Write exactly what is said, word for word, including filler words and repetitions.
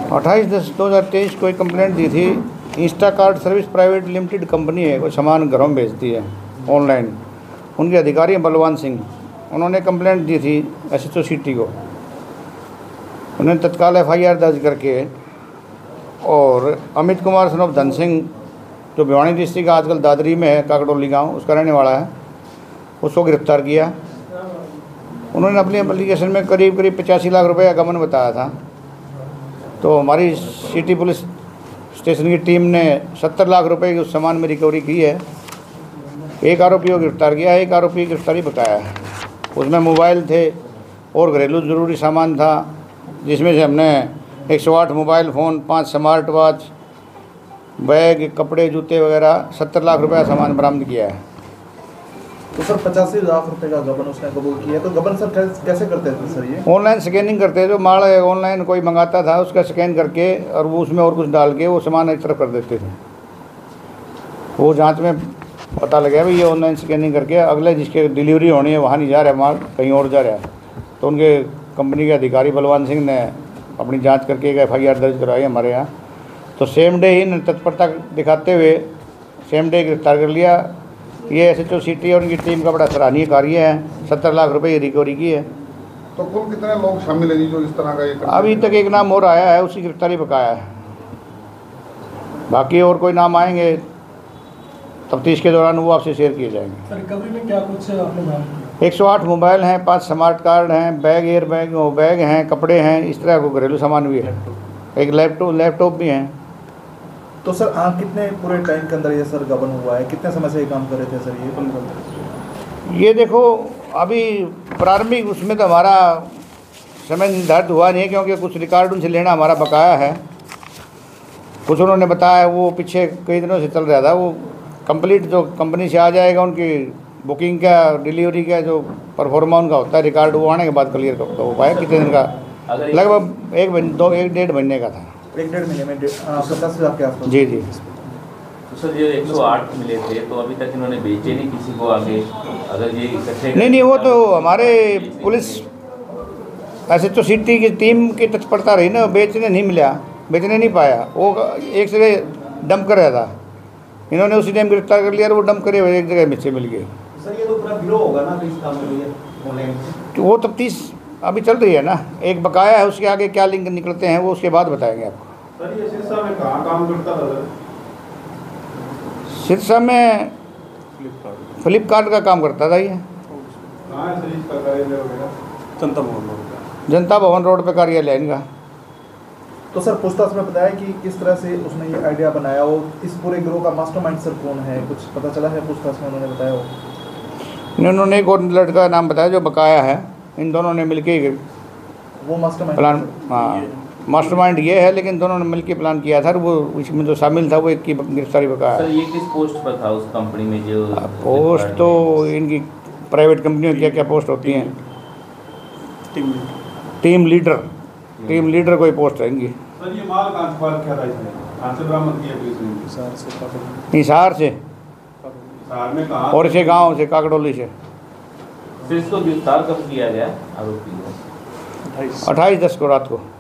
अट्ठाईस दस दो हज़ार तेईस को एक कंप्लेंट दी थी। Instacart service private limited company है, कोई सामान घरों में भेजती है ऑनलाइन। उनके अधिकारी हैं बलवान सिंह, उन्होंने कंप्लेंट दी थी एस एच ओ सिटी को। उन्होंने तत्काल एफ आई आर दर्ज करके और अमित कुमार सन ऑफ धन सिंह, जो भिवानी डिस्ट्रिक्ट का आजकल दादरी में है, काकडोली गाँव, उसका रहने वाला है, उसको गिरफ्तार किया। उन्होंने अपनी एप्लीकेशन में करीब करीब पचासी लाख रुपए का गबन बताया था। तो हमारी सिटी पुलिस स्टेशन की टीम ने सत्तर लाख रुपए की उस सामान में रिकवरी की है। एक आरोपी को गिरफ्तार किया है, एक आरोपी की गिरफ्तारी बकाया है। उसमें मोबाइल थे और घरेलू ज़रूरी सामान था, जिसमें से हमने एक सौ आठ मोबाइल फ़ोन, पाँच स्मार्ट वॉच, बैग, कपड़े, जूते वगैरह सत्तर लाख रुपए का सामान बरामद किया है। तो सर पचासी लाख रुपए का गबन उसने कबूल किया। तो गबन सर कैसे करते थे सर ये? ऑनलाइन स्कैनिंग करते हैं, जो माल ऑनलाइन कोई मंगाता था उसका स्कैन करके और वो उसमें और कुछ डाल के वो सामान एक तरफ कर देते थे। वो जांच में पता लगा भाई ये ऑनलाइन स्कैनिंग करके अगले जिसके डिलीवरी होनी है वहाँ नहीं जा रहा है माल, कहीं और जा रहा है। तो उनके कंपनी के अधिकारी बलवान सिंह ने अपनी जाँच करके एक एफ आई आर दर्ज करवाई हमारे यहाँ। तो सेम डे ही तत्परता दिखाते हुए सेम डे गिरफ्तार कर लिया। ये एस एच ओ सिटी और उनकी टीम का बड़ा सराहनीय कार्य है। सत्तर लाख रुपए की रिकवरी की है। तो कुल कितने लोग शामिल हैं जो इस तरह का ये? अभी तक एक नाम और आया है, उसकी गिरफ्तारी बकाया है। बाकी और कोई नाम आएंगे तफ्तीश के दौरान, वो आपसे शेयर किए जाएंगे। सर रिकवरी में क्या कुछ आपने? एक सौ आठ मोबाइल हैं, पाँच स्मार्ट कार्ड हैं, बैग, एयर बैग बैग हैं, कपड़े हैं, इस तरह को घरेलू सामान भी है। एक लैपटॉप लैपटॉप भी हैं। तो सर आप कितने पूरे टाइम के अंदर ये सर गबन हुआ है, कितने समय से ये काम कर रहे थे सर ये? ये देखो अभी प्रारंभिक उसमें तो हमारा समय निर्धारित हुआ नहीं है, क्योंकि कुछ रिकॉर्ड उनसे लेना हमारा बकाया है। कुछ उन्होंने बताया वो पीछे कई दिनों से चल रहा था। वो कंप्लीट जो कंपनी से आ जाएगा, उनकी बुकिंग का, डिलीवरी का जो परफॉर्मा उनका होता है रिकॉर्ड, वो आने के बाद क्लियर हो पाया। कितने दिन का? लगभग एक महीने दो एक डेढ़ महीने का था। एक डेढ़ महीने में पचास हज़ार के आसपास। जी जी। तो सर ये एक सौ आठ मिले थे, तो अभी तक इन्होंने बेचे नहीं किसी को आगे? अगर ये इकट्ठे नहीं नहीं, वो तो हमारे police S H O city की टीम की तत्परता रही ना, बेचने नहीं मिला, बेचने नहीं पाया। वो एक जगह डंप कर रहा था, इन्होंने उसी टाइम गिरफ्तार कर लिया और वो डंप करे हुए एक जगह मिर्चे मिल गए। सर ये तो पूरा गिरोह होगा ना इस काम में ऑनलाइन? तो वो तफ्तीश अभी चल रही है ना, एक बकाया है, उसके आगे क्या लिंक निकलते हैं वो उसके बाद बताएंगे आपको। सर ये सिरसा में कहाँ काम करता था सर? सिरसा में फ्लिपकार्ट का काम करता था ये। कहाँ है सर इसका कार्यालय वगैरह? जनता भवन रोड। जनता भवन रोड पे कार्यालय इनका। तो सर पूछताछ में बताया कि किस तरह से उसने ये आइडिया बनाया, वो इस पूरे गिरोह का मास्टरमाइंड सर कौन है, कुछ पता चला है पूछताछ में उन्होंने बताया हो? इन्होंने एक और लड़का का नाम बताया जो बकाया है। इन दोनों ने मिलके वो मास्टरमाइंड प्लान, हाँ मास्टरमाइंड ये है, लेकिन दोनों ने मिलके प्लान किया था। वो इसमें जो शामिल था वो एक की गिरफ्तारी बकाया। सर ये किस पोस्ट पर था उस कंपनी में? जो पोस्ट तो इनकी प्राइवेट कंपनी में क्या क्या पोस्ट होती हैं? Team team leader team leader कोई पोस्ट है इनकी। सर ये माल कहाँ से पार किया था इसने? कहाँ से बरामद किया पुलिस ने? हिसार से हिसार से हिसार में कहाँ? और इसे गांव से, काकडोली से। फिर इसको गिरफ्तार कब किया गया आरोपी को? अट्ठाईस दस को रात को।